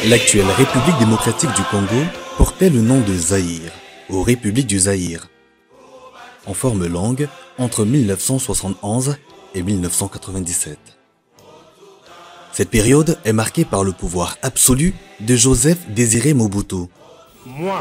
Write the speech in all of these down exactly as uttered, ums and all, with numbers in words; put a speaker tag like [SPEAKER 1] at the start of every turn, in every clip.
[SPEAKER 1] L'actuelle République démocratique du Congo portait le nom de Zaïre, ou République du Zaïre, en forme longue entre mille neuf cent soixante et onze et mille neuf cent quatre-vingt-dix-sept. Cette période est marquée par le pouvoir absolu de Joseph Désiré Mobutu.
[SPEAKER 2] Moi,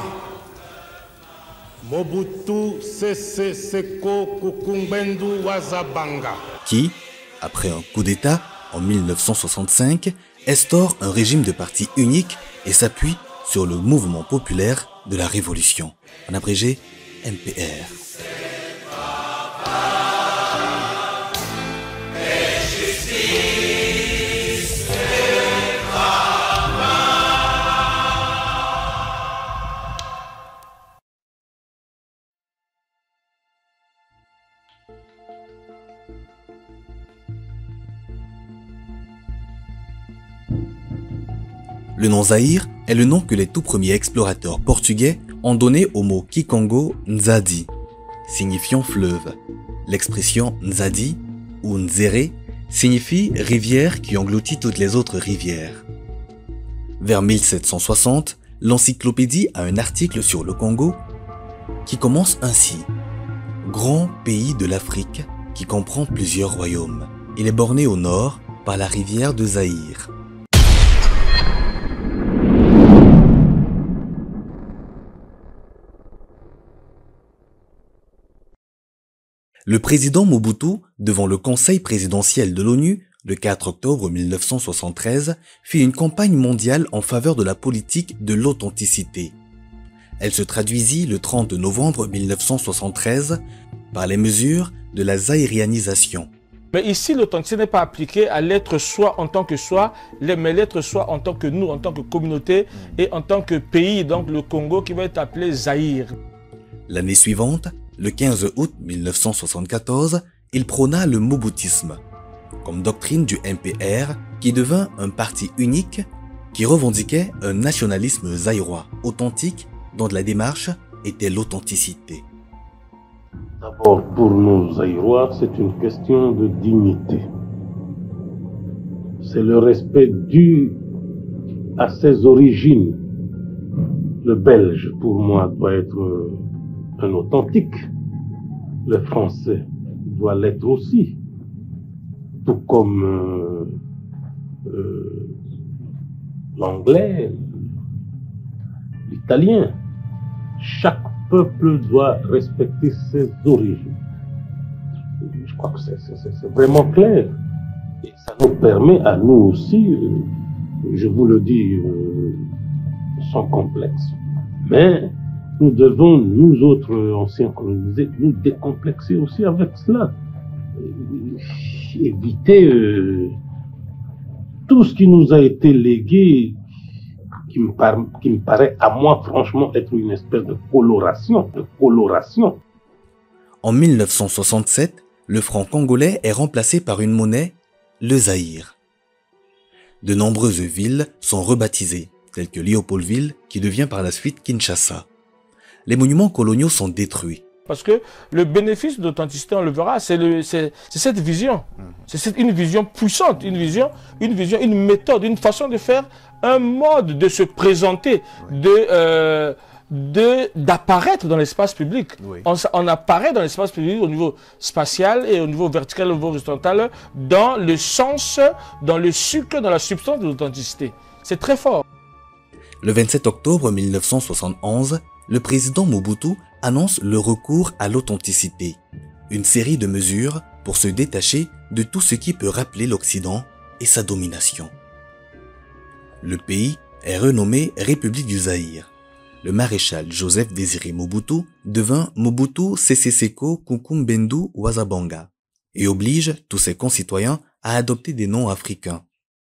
[SPEAKER 2] Mobutu Sese Seko Kukumbendu Wazabanga,
[SPEAKER 1] qui, après un coup d'État en mille neuf cent soixante-cinq, instaure un régime de parti unique et s'appuie sur le mouvement populaire de la Révolution, en abrégé M P R. Le nom Zaïre est le nom que les tout premiers explorateurs portugais ont donné au mot Kikongo Nzadi, signifiant fleuve. L'expression Nzadi ou Nzéré signifie rivière qui engloutit toutes les autres rivières. Vers mille sept cent soixante, l'encyclopédie a un article sur le Congo qui commence ainsi. Grand pays de l'Afrique qui comprend plusieurs royaumes. Il est borné au nord par la rivière de Zaïre. Le président Mobutu, devant le Conseil présidentiel de l'ONU, le quatre octobre mille neuf cent soixante-treize, fit une campagne mondiale en faveur de la politique de l'authenticité. Elle se traduisit le trente novembre mille neuf cent soixante-treize par les mesures de la zaïrianisation.
[SPEAKER 3] Mais ici, l'authenticité n'est pas appliquée à l'être soi en tant que soi, mais l'être soi en tant que nous, en tant que communauté et en tant que pays, donc le Congo qui va être appelé Zaïre.
[SPEAKER 1] L'année suivante, le quinze août mille neuf cent soixante-quatorze, il prôna le moboutisme, comme doctrine du M P R qui devint un parti unique qui revendiquait un nationalisme zaïrois authentique dont la démarche était l'authenticité.
[SPEAKER 4] D'abord, pour nous Zaïrois, c'est une question de dignité. C'est le respect dû à ses origines. Le Belge, pour moi, doit être un authentique. Le Français doit l'être aussi. Tout comme euh, euh, l'Anglais, l'Italien. Chaque peuple doit respecter ses origines. Je crois que c'est vraiment clair. Et ça nous permet à nous aussi, euh, je vous le dis, euh, sans complexe. Mais nous devons, nous autres anciens colonisés, nous décomplexer aussi avec cela. Euh, éviter euh, tout ce qui nous a été légué, qui me, par, qui me paraît à moi franchement être une espèce de coloration, de coloration.
[SPEAKER 1] En mille neuf cent soixante-sept, le franc congolais est remplacé par une monnaie, le Zaïre. De nombreuses villes sont rebaptisées, telles que Léopoldville, qui devient par la suite Kinshasa. Les monuments coloniaux sont détruits.
[SPEAKER 3] Parce que le bénéfice d'authenticité, on le verra, c'est cette vision. C'est une vision puissante, une vision, une vision, une méthode, une façon de faire, un mode de se présenter, de euh, d'apparaître dans l'espace public. Oui. On, on apparaît dans l'espace public au niveau spatial et au niveau vertical, au niveau horizontal, dans le sens, dans le sucre, dans la substance de l'authenticité. C'est très fort.
[SPEAKER 1] Le vingt-sept octobre mille neuf cent soixante et onze, le président Mobutu annonce le recours à l'authenticité, une série de mesures pour se détacher de tout ce qui peut rappeler l'Occident et sa domination. Le pays est renommé République du Zaïre. Le maréchal Joseph Désiré Mobutu devint Mobutu Sese Seko Kukumbendu Wazabanga et oblige tous ses concitoyens à adopter des noms africains.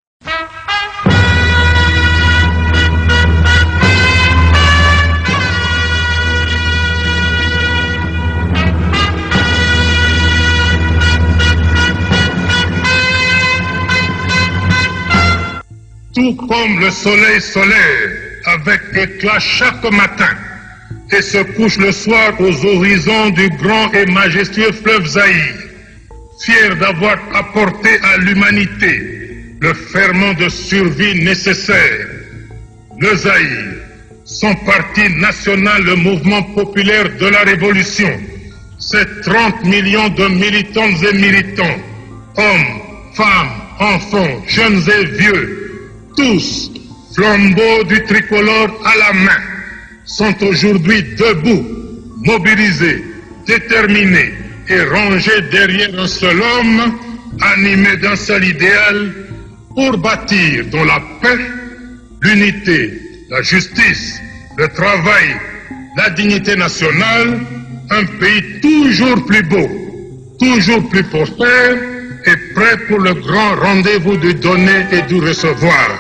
[SPEAKER 2] Tout comme le soleil solaire avec éclat chaque matin et se couche le soir aux horizons du grand et majestueux fleuve Zaïre, fier d'avoir apporté à l'humanité le ferment de survie nécessaire le Zaïre, son parti national, le mouvement populaire de la révolution, ses trente millions de militantes et militants, hommes, femmes, enfants, jeunes et vieux, tous, flambeaux du tricolore à la main, sont aujourd'hui debout, mobilisés, déterminés et rangés derrière un seul homme, animé d'un seul idéal, pour bâtir dans la paix, l'unité, la justice, le travail, la dignité nationale, un pays toujours plus beau, toujours plus prospère et prêt pour le grand rendez-vous du donner et du recevoir.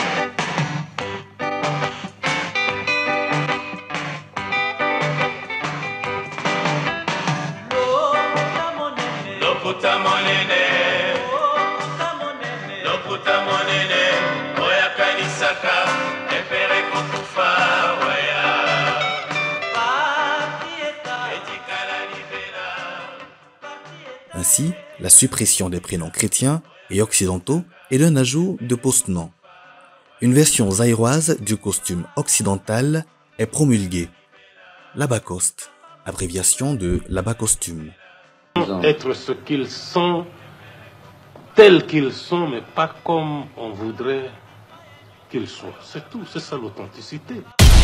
[SPEAKER 1] Ainsi, la suppression des prénoms chrétiens et occidentaux est l'un ajout de post-nom. Une version zaïroise du costume occidental est promulguée. L'Abacoste, abréviation de l'Abacostume.
[SPEAKER 4] Être ce qu'ils sont, tels qu'ils sont, mais pas comme on voudrait qu'ils soient. C'est tout, c'est ça l'authenticité.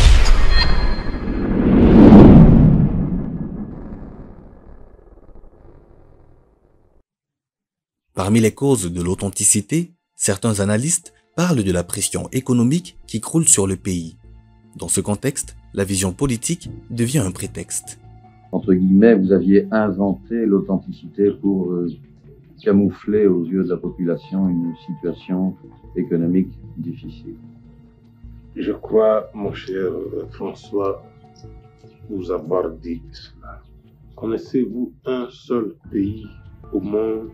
[SPEAKER 1] Parmi les causes de l'authenticité, certains analystes parlent de la pression économique qui croule sur le pays. Dans ce contexte, la vision politique devient un prétexte.
[SPEAKER 5] Entre guillemets, vous aviez inventé l'authenticité pour euh, camoufler aux yeux de la population une situation économique difficile.
[SPEAKER 4] Je crois, mon cher François, vous avoir dit cela. Connaissez-vous un seul pays au monde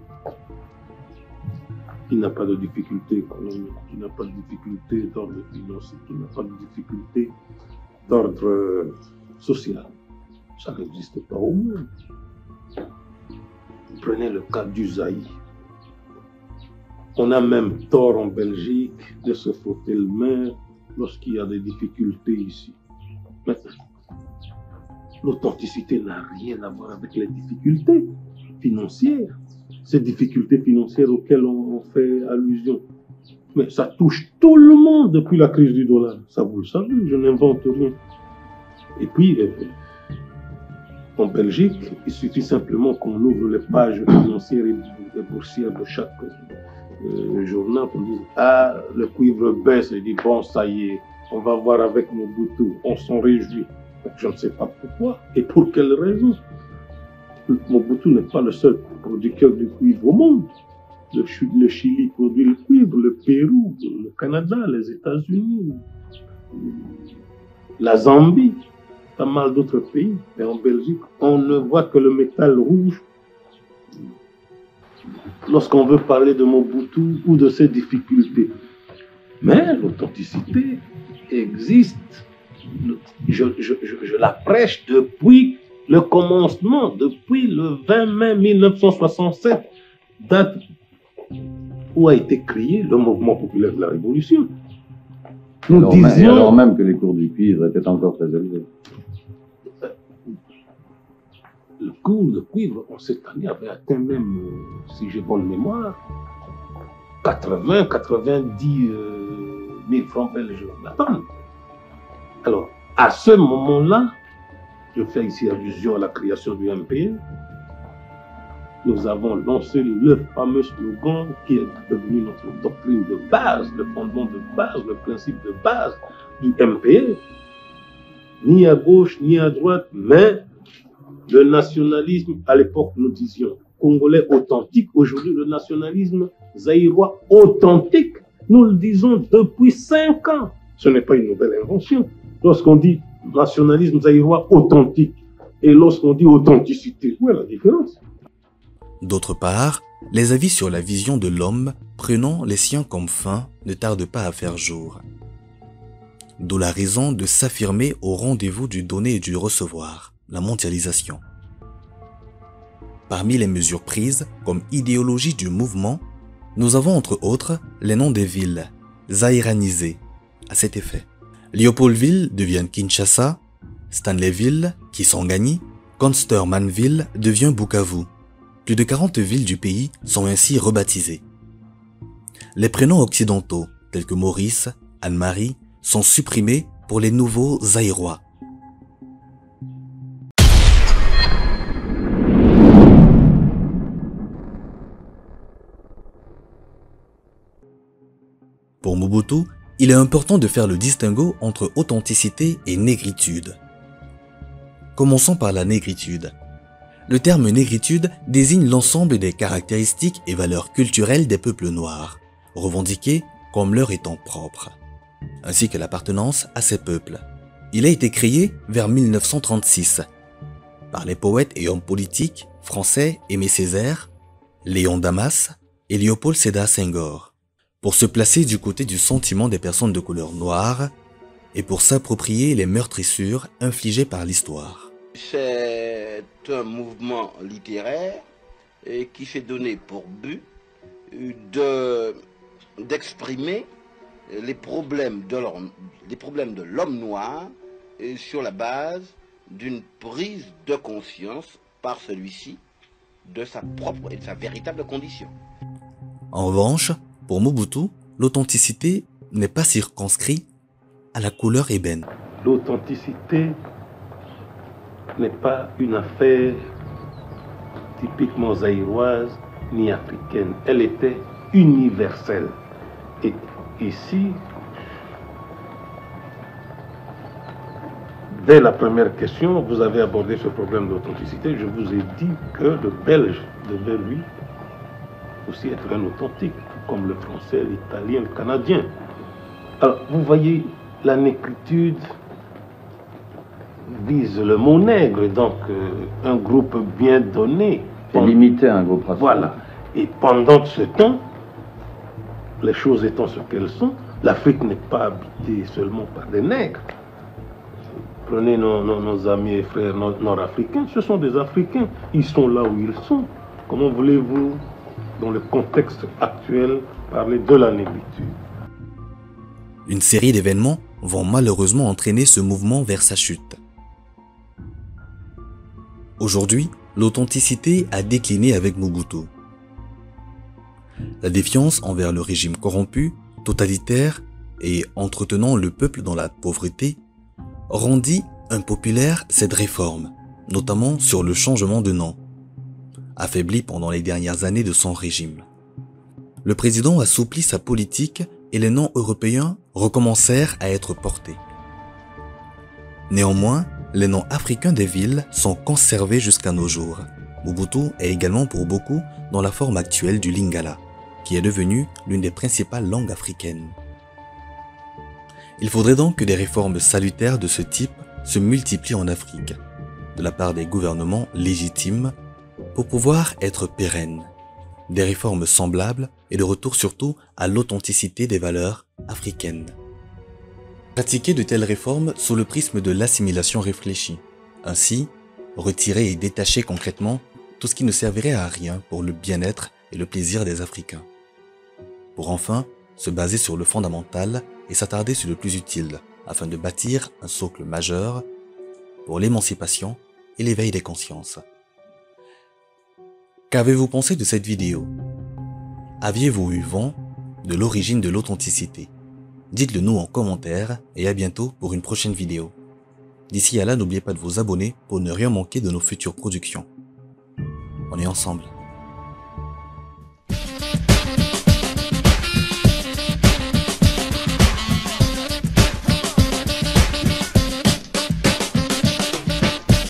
[SPEAKER 4] qui n'a pas de difficulté économique, qui n'a pas de difficulté d'ordre financier, qui n'a pas de difficulté d'ordre social? Ça n'existe pas au monde. Prenez le cas du Zaïre. On a même tort en Belgique de se frotter le main lorsqu'il y a des difficultés ici. Maintenant, l'authenticité n'a rien à voir avec les difficultés financières. Ces difficultés financières auxquelles on fait allusion. Mais ça touche tout le monde depuis la crise du dollar. Ça, vous le savez, je n'invente rien. Et puis, euh, en Belgique, il suffit simplement qu'on ouvre les pages financières et boursières de chaque euh, journal pour dire « Ah, le cuivre baisse », et dit « Bon, ça y est, on va voir avec Mobutu, on s'en réjouit ». Je ne sais pas pourquoi et pour quelle raison. Mobutu n'est pas le seul producteur de cuivre au monde. Le, le Chili produit le cuivre, le Pérou, le Canada, les États-Unis, la Zambie, pas mal d'autres pays. Mais en Belgique, on ne voit que le métal rouge. Lorsqu'on veut parler de Mobutu ou de ses difficultés. Mais l'authenticité existe. Je, je, je, je la prêche depuis le commencement, depuis le vingt mai mille neuf cent soixante-sept, date où a été créé le mouvement populaire de la Révolution. Nous
[SPEAKER 5] alors,
[SPEAKER 4] disions...
[SPEAKER 5] même, alors même que les cours du cuivre étaient encore très élevés.
[SPEAKER 4] Le cours de cuivre, en cette année, avait atteint même, si j'ai bonne mémoire, quatre-vingts, quatre-vingt-dix mille francs belges la tonne. Alors, à ce moment-là, je fais ici allusion à la création du M P N. Nous avons lancé le fameux slogan qui est devenu notre doctrine de base, le fondement de base, le principe de base du M P N. Ni à gauche, ni à droite, mais le nationalisme, à l'époque nous disions congolais authentique, aujourd'hui le nationalisme zaïrois authentique. Nous le disons depuis cinq ans. Ce n'est pas une nouvelle invention. Lorsqu'on dit nationalisme zaïrois authentique et lorsqu'on dit authenticité, où est la différence?
[SPEAKER 1] D'autre part, les avis sur la vision de l'homme prenant les siens comme fin ne tardent pas à faire jour. D'où la raison de s'affirmer au rendez-vous du donner et du recevoir, la mondialisation. Parmi les mesures prises comme idéologie du mouvement, nous avons entre autres les noms des villes, zaïranisées, à cet effet. Léopoldville devient Kinshasa, Stanleyville, Kisangani, Constermanville devient Bukavu. Plus de quarante villes du pays sont ainsi rebaptisées. Les prénoms occidentaux, tels que Maurice, Anne-Marie, sont supprimés pour les nouveaux Zaïrois. Pour Mobutu, il est important de faire le distinguo entre authenticité et négritude. Commençons par la négritude. Le terme négritude désigne l'ensemble des caractéristiques et valeurs culturelles des peuples noirs, revendiquées comme leur étant propres, ainsi que l'appartenance à ces peuples. Il a été créé vers mille neuf cent trente-six par les poètes et hommes politiques français Aimé Césaire, Léon Damas et Léopold Sédar Senghor, pour se placer du côté du sentiment des personnes de couleur noire et pour s'approprier les meurtrissures infligées par l'histoire.
[SPEAKER 6] C'est un mouvement littéraire qui s'est donné pour but de, d'exprimer les problèmes de l'homme, les problèmes de l'homme noir sur la base d'une prise de conscience par celui-ci de sa propre et de sa véritable condition.
[SPEAKER 1] En revanche, pour Mobutu, l'authenticité n'est pas circonscrite à la couleur ébène.
[SPEAKER 4] L'authenticité n'est pas une affaire typiquement zaïroise ni africaine. Elle était universelle. Et ici, dès la première question, vous avez abordé ce problème d'authenticité. Je vous ai dit que le Belge devait, lui, aussi être un authentique, comme le Français, l'Italien, le Canadien. Alors, vous voyez, la négritude vise le mot nègre, donc euh, un groupe bien donné.
[SPEAKER 5] C'est limité à un groupe racial.
[SPEAKER 4] Voilà. Et pendant ce temps, les choses étant ce qu'elles sont, l'Afrique n'est pas habitée seulement par des nègres. Prenez nos, nos, nos amis et frères nord-africains, ce sont des Africains. Ils sont là où ils sont. Comment voulez-vous, dans le contexte actuel, parler de la négritude?
[SPEAKER 1] Une série d'événements vont malheureusement entraîner ce mouvement vers sa chute. Aujourd'hui, l'authenticité a décliné avec Mobutu. La défiance envers le régime corrompu, totalitaire et entretenant le peuple dans la pauvreté rendit impopulaire cette réforme, notamment sur le changement de nom, affaibli pendant les dernières années de son régime. Le président assouplit sa politique et les noms européens recommencèrent à être portés. Néanmoins, les noms africains des villes sont conservés jusqu'à nos jours. Mobutu est également pour beaucoup dans la forme actuelle du lingala, qui est devenue l'une des principales langues africaines. Il faudrait donc que des réformes salutaires de ce type se multiplient en Afrique, de la part des gouvernements légitimes, pour pouvoir être pérennes. Des réformes semblables et de retour surtout à l'authenticité des valeurs africaines. Pratiquer de telles réformes sous le prisme de l'assimilation réfléchie. Ainsi, retirer et détacher concrètement tout ce qui ne servirait à rien pour le bien-être et le plaisir des Africains. Pour enfin se baser sur le fondamental et s'attarder sur le plus utile, afin de bâtir un socle majeur pour l'émancipation et l'éveil des consciences. Qu'avez-vous pensé de cette vidéo? Aviez-vous eu vent de l'origine de l'authenticité? Dites-le nous en commentaire et à bientôt pour une prochaine vidéo. D'ici à là, n'oubliez pas de vous abonner pour ne rien manquer de nos futures productions. On est ensemble.